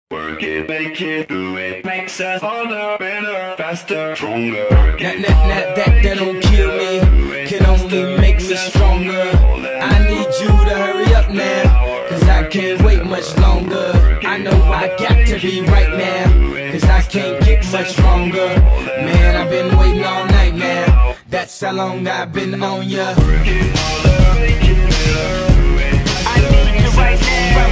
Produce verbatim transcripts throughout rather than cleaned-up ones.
Work it, make it, do it, makes us harder, better, faster, stronger. That, that, that, that, that don't kill me, can only make me stronger. I need you to hurry up now, cause I can't wait much longer. I know I got to be right now, cause I can't get much stronger. Man, I've been waiting all night now, that's how long I've been on ya. I need you right now.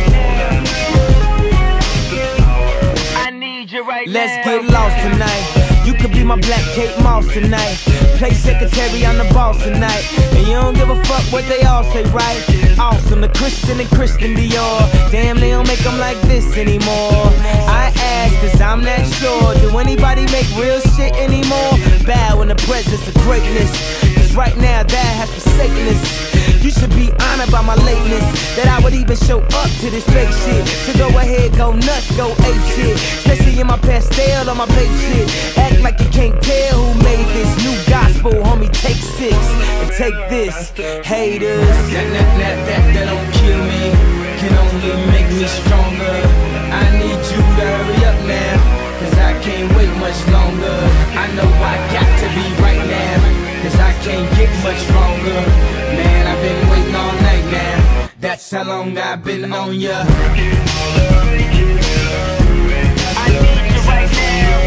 Right Let's now. Get lost tonight. You could be my black Kate Moss tonight. Play secretary, I'm the boss tonight. And you don't give a fuck what they all say, right? Awesome, the Christian and Christian Dior. Damn, they don't make them like this anymore. I ask, cause I'm not sure. Do anybody make real shit anymore? Bow in the presence of greatness, cause right now that has forsaken us. You should be honored by my lateness, that I would even show up to this fake shit. So go ahead, go nuts, go ape shit. Especially in my pastel on my babe shit. Act like you can't tell who made this new gospel, homie, take six and take this, haters. That, that, that, that, that don't kill me, can only make me stronger. I need you to hurry up now, cause I can't wait much longer. I know I got to be right now, cause I can't get much stronger. Man, I've been waiting all night now, that's how long I've been on ya. I need you right now.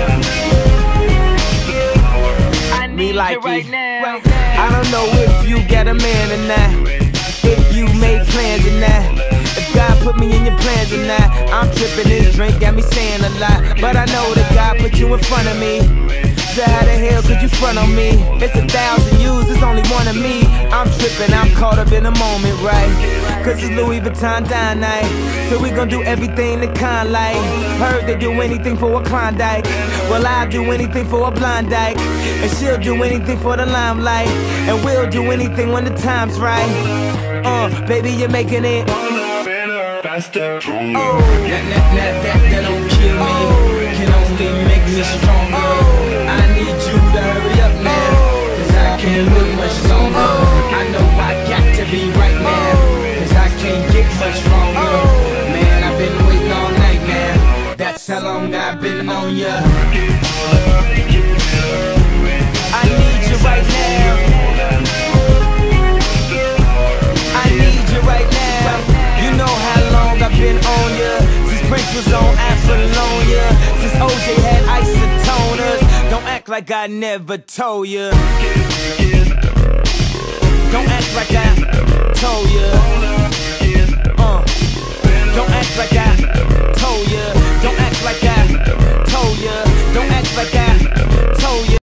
I need like you right now. I don't know if you got a man or not, if you made plans or not, if God put me in your plans or not. I'm tripping, this drink got me saying a lot, but I know that God put you in front of me. So how the hell could you front on me? It's a thousand yous, it's only one of me. I'm tripping, I'm caught up in the moment, right? Cause it's Louis Vuitton dine night, so we gon' do everything the kind like. Heard they do anything for a Klondike, well I'll do anything for a blind dyke. And she'll do anything for the limelight, and we'll do anything when the time's right. Uh, baby, you're making it faster, stronger. Oh, that, that, that, that, that don't kill me, can only make me stronger. I need you to hurry up now, cause I can't wait much longer. I know I got to be right now, cause I can't get much stronger. Man, I've been waiting all night now, that's how long I've been on ya. I need you right now, I need you right now. You know how long I've been on ya, since Prince was on Apollonia, since O J had isotoners. Don't act like I never told ya, don't act like I told ya, uh, don't act like I told ya.